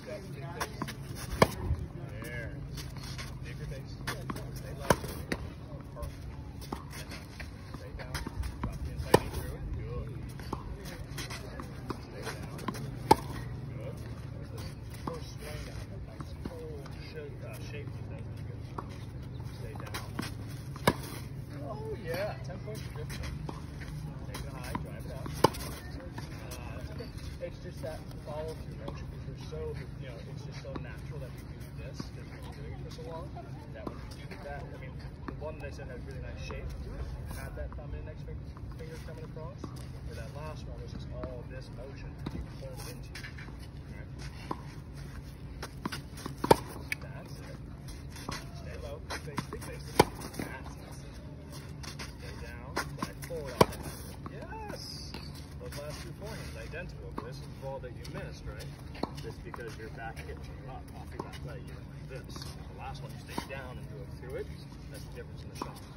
step, big base. There. Bigger base. Stay low. Perfect. Stay down. Drop the inside knee through it. Good. Stay down. Good. There's this first swing down. That nice full shape to that. Good. Stay down. Oh yeah. 10 points. Good. Take it high. Drive it out. It's just that follow through motion because we're so, it's just so natural that we do this because we've been doing it for so long that when we do that, I mean, the one that I said had really nice shape, had that thumb and index finger coming across, or that last one was just all this motion that you pull it into. Right? That's it. Stay low, big face, big face. That's it. Stay down, slide forward on that. Yes! Those last two forehands identical, but this is the ball that you missed, right? Just because your back hip came up off your back leg, you went like this. The last one you stayed down and drove through it. That's the difference in the shot.